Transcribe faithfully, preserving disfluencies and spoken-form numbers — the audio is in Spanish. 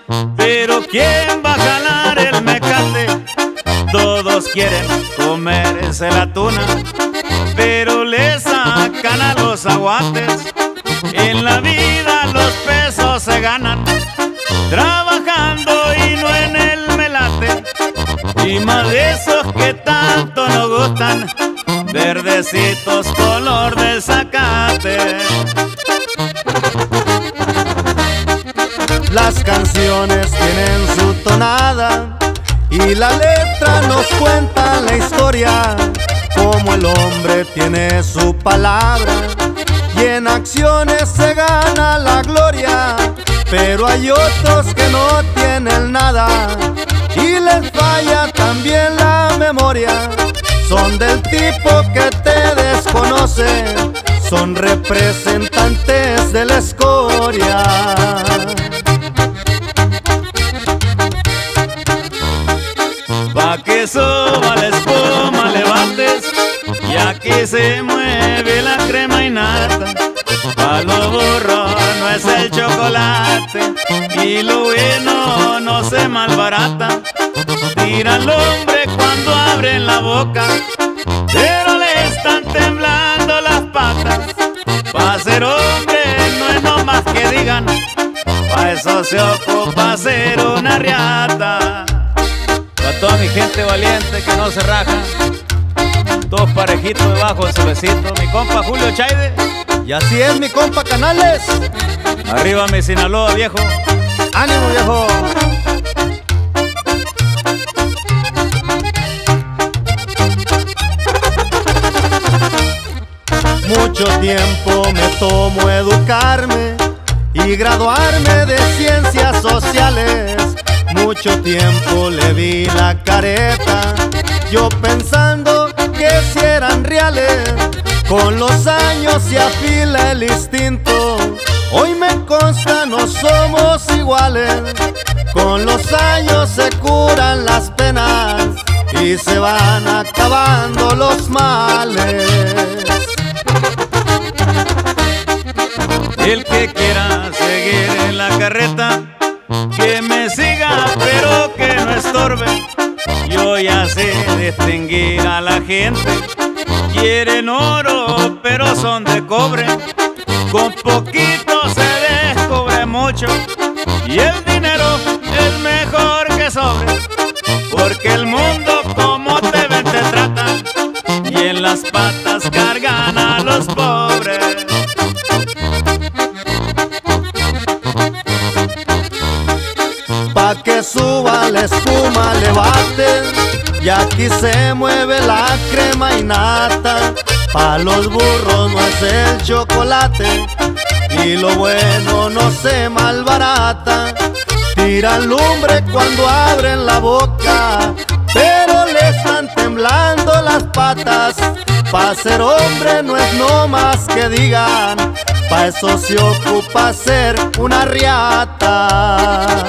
Pero ¿quién va a jalar el mecate? Todos quieren comerse la tuna, pero le sacan a los aguates. En la vida los pesos se ganan trabajando y no en el melate. Y más de esos que tanto nos gustan, verdecitos color del zacate. Las canciones tienen su tonada y la letra nos cuenta la historia, como el hombre tiene su palabra y en acciones se gana la gloria. Pero hay otros que no tienen nada y les falla también la memoria. Son del tipo que te desconoce, son representantes de la escoria. Pa' que suba la espuma levantes, y aquí se mueve la crema y nata. Pa' los burros no es el chocolate, y lo bueno no se malbarata. Tira al hombre cuando abren la boca, pero le están temblando las patas. Pa' ser hombre no es nomás que digan, pa' eso se ocupa ser una riata. Pa' toda mi gente valiente que no se raja, todos parejitos debajo del solecito. Mi compa Julio Chaide. Y así es, mi compa Canales. Arriba mi Sinaloa, viejo. ¡Ánimo, viejo! Mucho tiempo me tomó educarme y graduarme de ciencias sociales. Mucho tiempo le vi la careta, yo pensando que si eran reales. Con los años se afila el instinto, hoy me consta no somos iguales. Con los años se curan las penas y se van acabando los males. El que quiera seguir en la carreta, que me siga pero que no estorbe. Yo ya sé distinguir a la gente, quieren oro pero son de cobre. Con poquito se descubre mucho y el dinero es mejor que sobre. Porque el mundo como te ven te trata y en las patas cargan a los pobres. Pa' que suba la espuma le baten y aquí se mueve la crema y nata. Pa' los burros no es el chocolate y lo bueno no se malbarata. Tiran lumbre cuando abren la boca, pero le están temblando las patas. Pa' ser hombre no es no más que digan, pa' eso se ocupa ser una riata.